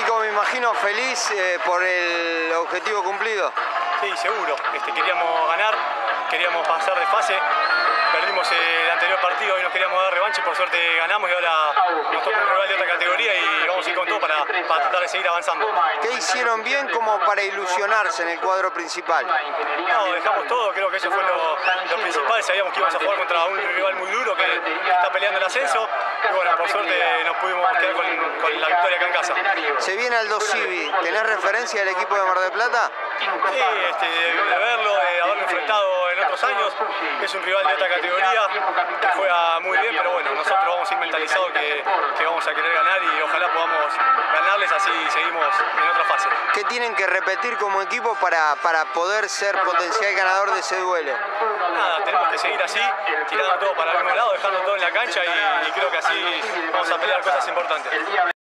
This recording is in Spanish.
Nico, me imagino feliz por el objetivo cumplido. Sí, seguro. Queríamos ganar, queríamos pasar de fase. Perdimos el anterior partido y nos queríamos dar revancha y por suerte ganamos y ahora nos toca un rival de otra categoría y vamos a ir con todo para tratar de seguir avanzando. ¿Qué hicieron bien como para ilusionarse en el cuadro principal? No, dejamos todo, creo que eso fue lo principal. Sabíamos que íbamos a jugar contra un rival muy duro que está peleando el ascenso y bueno, por suerte nos pudimos quedar con la victoria acá en casa. Se viene Aldo Civi, ¿tenés referencia del equipo de Mar del Plata? Sí, de verlo, de haberlo enfrentado en otros años, es un rival de otra categoría, que juega muy bien, pero bueno, nosotros vamos a ir mentalizados que vamos a querer ganar y ojalá podamos ganarles, así seguimos en otra fase. ¿Qué tienen que repetir como equipo para poder ser potencial ganador de ese duelo? Nada, tenemos que seguir así, tirando todo para el mismo lado, dejando todo en la cancha y creo que así vamos a pelear cosas importantes.